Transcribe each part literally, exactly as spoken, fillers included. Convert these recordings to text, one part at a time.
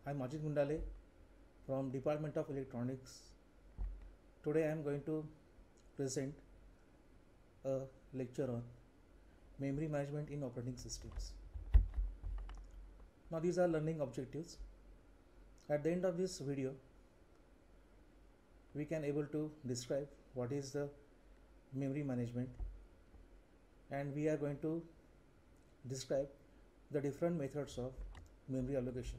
I'm Ajit Gundale from Department of Electronics. Today I am going to present a lecture on memory management in operating systems. Now these are learning objectives. At the end of this video, we can able to describe what is the memory management, and we are going to describe the different methods of memory allocation.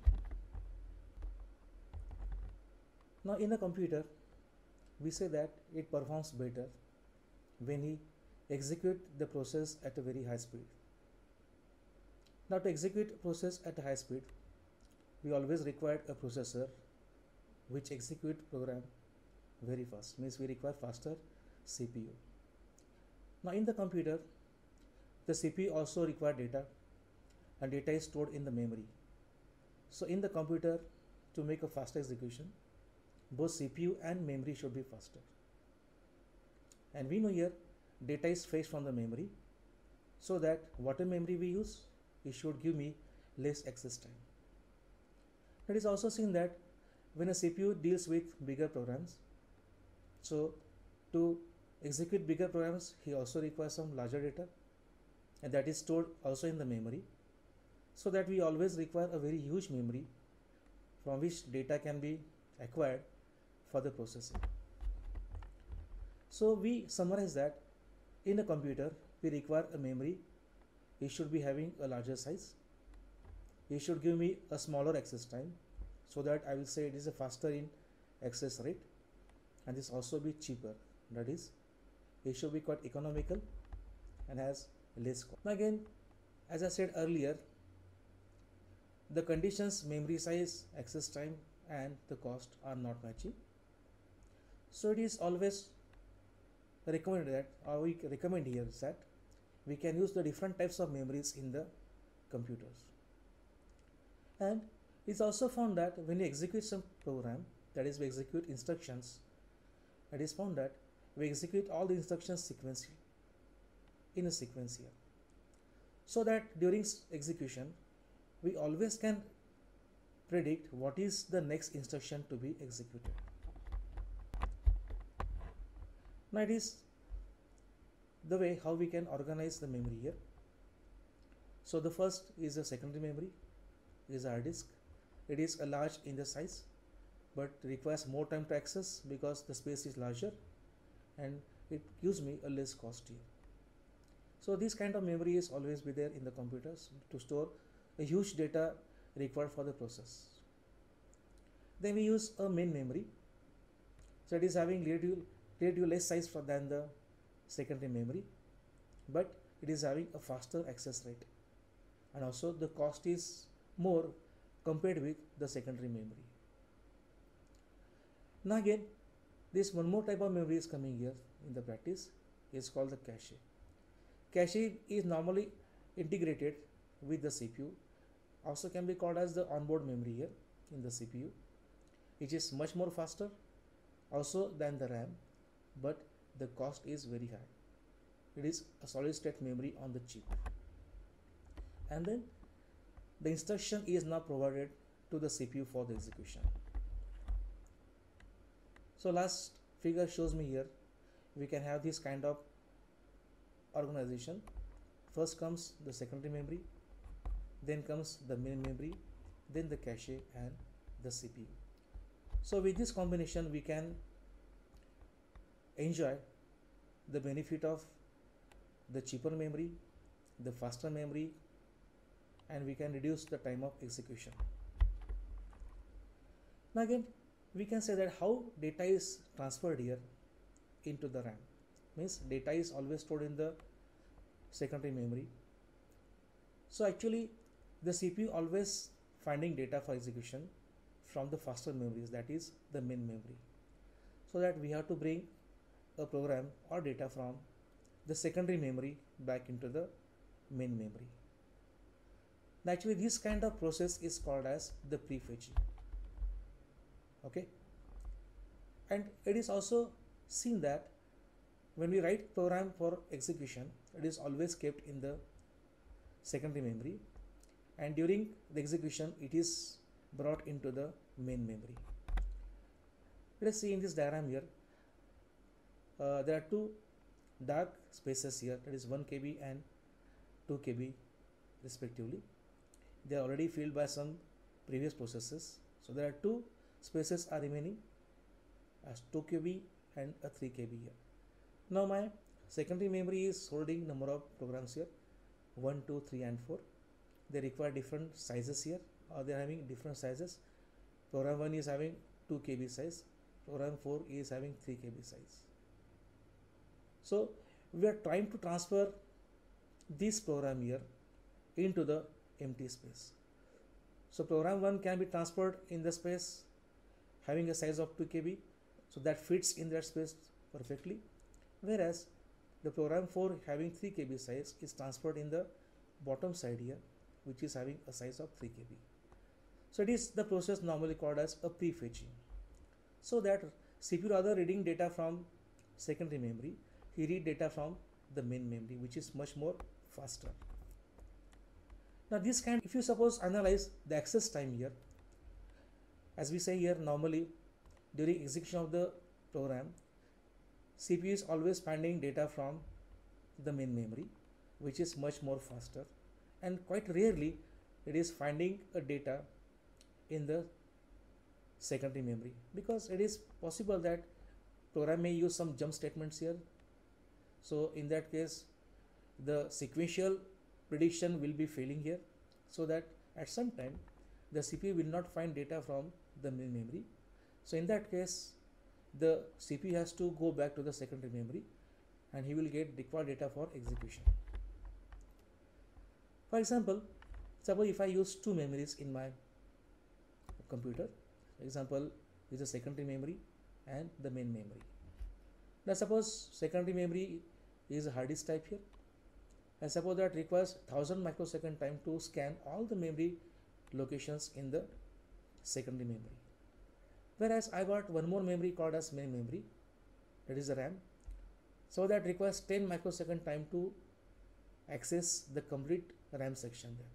Now in a computer, we say that it performs better when we execute the process at a very high speed. Now to execute process at a high speed, we always require a processor which execute program very fast, means we require faster C P U. Now in the computer, the C P U also require data, and data is stored in the memory. So in the computer, to make a faster execution, both C P U and memory should be faster. And we know here data is fetched from the memory, so that whatever memory we use, it should give me less access time. It is also seen that when a C P U deals with bigger programs, so to execute bigger programs, he also requires some larger data, and that is stored also in the memory, so that we always require a very huge memory from which data can be acquired for the processing. So we summarize that in a computer, we require a memory. It should be having a larger size. It should give me a smaller access time, so that I will say it is a faster in access rate, and this also be cheaper. That is, it should be quite economical and has less cost. Now again, as I said earlier, the conditions memory size, access time and the cost are not matching. So it is always recommended that, or we recommend here is that we can use the different types of memories in the computers. And it's also found that when you execute some program, that is we execute instructions, it is found that we execute all the instructions sequentially in a sequence here, so that during execution we always can predict what is the next instruction to be executed. Now it is the way how we can organize the memory here. So the first is a secondary memory, is a hard disk. It is a large in the size, but requires more time to access because the space is larger, and it gives me a less cost here. So this kind of memory is always be there in the computers to store a huge data required for the process. Then we use a main memory. So it is having relative, relative less size for than the secondary memory, but it is having a faster access rate, and also the cost is more compared with the secondary memory. Now again, this one more type of memory is coming here in the practice, is called the cache. Cache is normally integrated with the C P U, also can be called as the onboard memory here in the C P U. It is much more faster also than the RAM, but the cost is very high. It is a solid state memory on the chip, and then the instruction is now provided to the C P U for the execution. So last figure shows me here, we can have this kind of organization. First comes the secondary memory, then comes the main memory, then the cache and the C P U. So with this combination, we can enjoy the benefit of the cheaper memory, the faster memory, and we can reduce the time of execution. Now again, we can say that how data is transferred here into the RAM. Means data is always stored in the secondary memory. So actually the C P U always finding data for execution from the faster memories, that is the main memory, so that we have to bring a program or data from the secondary memory back into the main memory. Actually this kind of process is called as the prefetching. Okay, and it is also seen that when we write program for execution, it is always kept in the secondary memory, and during the execution it is brought into the main memory. Let us see in this diagram here, uh, there are two dark spaces here, that is one K B and two K B respectively. They are already filled by some previous processes. So there are two spaces are remaining as two K B and a three K B here. Now my secondary memory is holding number of programs here, one, two, three and four. They require different sizes here, or they are having different sizes. Program one is having two K B size, program four is having three K B size. So we are trying to transfer this program here into the empty space. So program one can be transferred in the space having a size of two K B, so that fits in that space perfectly, whereas the program four having three K B size is transferred in the bottom side here, which is having a size of three K B. So it is the process normally called as a prefetching. So that C P U, rather reading data from secondary memory, he read data from the main memory, which is much more faster. Now this can, if you suppose analyze the access time here, as we say here, normally during execution of the program, C P U is always finding data from the main memory, which is much more faster, and quite rarely it is finding a data in the secondary memory, because it is possible that program may use some jump statements here. So in that case, the sequential prediction will be failing here, so that at some time the C P U will not find data from the main memory. So in that case, the C P U has to go back to the secondary memory and he will get required data for execution. For example, suppose if I use two memories in my computer, for example is the secondary memory and the main memory. Now suppose secondary memory is a hard disk type here, and suppose that requires one thousand microsecond time to scan all the memory locations in the secondary memory, whereas I got one more memory called as main memory, that is the RAM, so that requires ten microsecond time to access the complete RAM section there.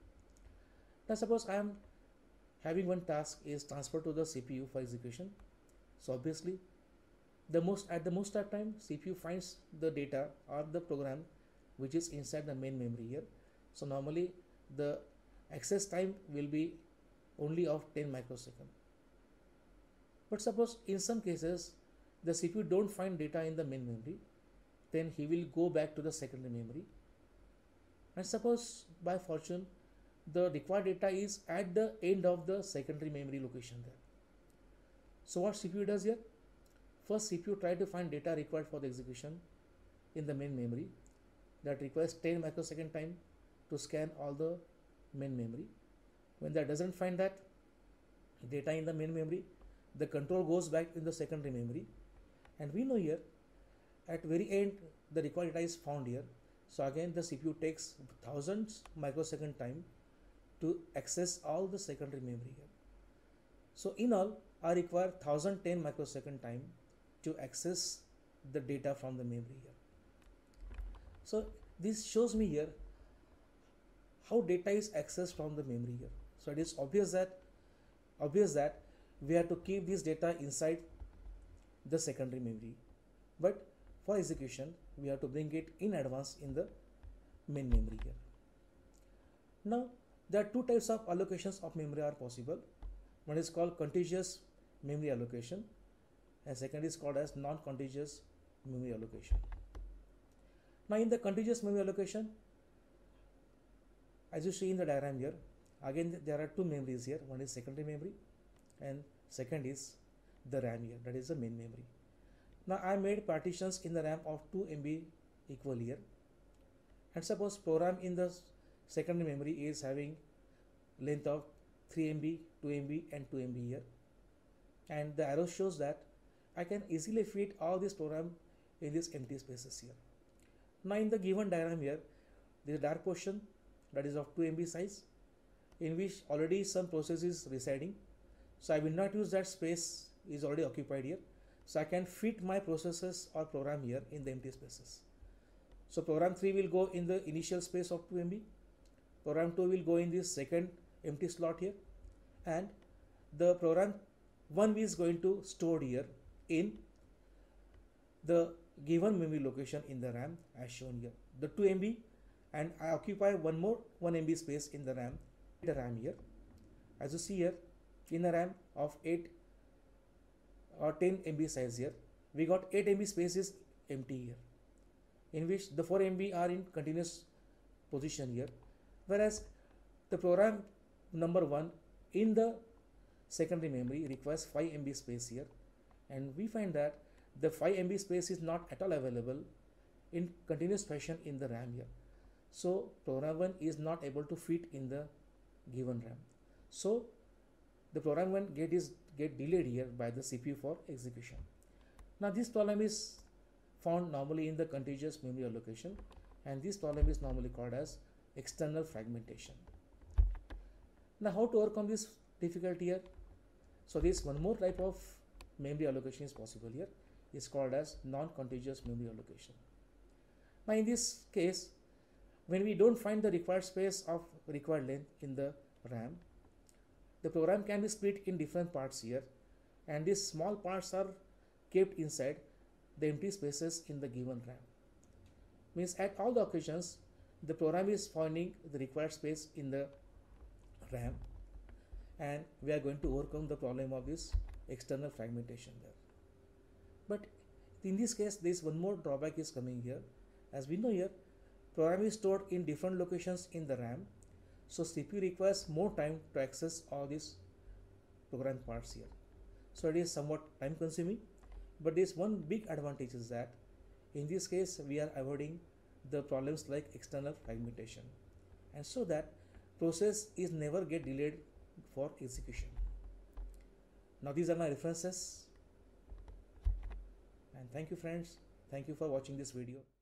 Now suppose I am having one task is transferred to the C P U for execution. So obviously the most at the most of time C P U finds the data or the program which is inside the main memory here. So normally the access time will be only of ten microsecond. But suppose in some cases the C P U don't find data in the main memory, then he will go back to the secondary memory, and suppose by fortune the required data is at the end of the secondary memory location there. So what C P U does here? First C P U try to find data required for the execution in the main memory, that requires ten microsecond time to scan all the main memory. When that doesn't find that data in the main memory, the control goes back in the secondary memory, and we know here at very end the required data is found here. So again the C P U takes thousands microsecond time to access all the secondary memory here. So in all I require one thousand ten microsecond time to access the data from the memory here. So this shows me here how data is accessed from the memory here. So it is obvious that obvious that we have to keep this data inside the secondary memory, but for execution we have to bring it in advance in the main memory here. Now there are two types of allocations of memory are possible. One is called contiguous memory allocation, and second is called as non-contiguous memory allocation. Now in the contiguous memory allocation, as you see in the diagram here, again there are two memories here. One is secondary memory and second is the RAM here, that is the main memory. Now I made partitions in the RAM of two M B equal here, and suppose program in the secondary memory is having length of three M B, two M B and two M B here, and the arrow shows that I can easily fit all this program in these empty spaces here. Now in the given diagram here, there is a dark portion that is of two M B size, in which already some process is residing. So I will not use that space is already occupied here. So I can fit my processes or program here in the empty spaces. So program three will go in the initial space of two M B, program two will go in this second empty slot here, and the program one is going to store here in the given memory location in the RAM as shown here, the two M B, and I occupy one more one M B space in the RAM, the RAM here. As you see here, in the RAM of eight or ten M B size here, we got eight M B space is empty here, in which the four M B are in continuous position here, whereas the program number one in the secondary memory requires five M B space here, and we find that the five M B space is not at all available in continuous fashion in the RAM here. So program one is not able to fit in the given RAM. So the program one get is get delayed here by the C P U for execution. Now this problem is found normally in the contiguous memory allocation, and this problem is normally called as external fragmentation. Now how to overcome this difficulty here? So this one more type of memory allocation is possible here, is called as non-contiguous memory allocation. Now in this case, when we don't find the required space of required length in the RAM, the program can be split in different parts here, and these small parts are kept inside the empty spaces in the given RAM. Means at all the occasions, the program is finding the required space in the RAM, and we are going to overcome the problem of this external fragmentation there. But in this case, there is one more drawback is coming here. As we know here, program is stored in different locations in the RAM, so C P U requires more time to access all these program parts here. So it is somewhat time consuming, but there is one big advantage is that in this case we are avoiding the problems like external fragmentation, and so that process is never get delayed for execution. Now these are my references, and thank you friends, thank you for watching this video.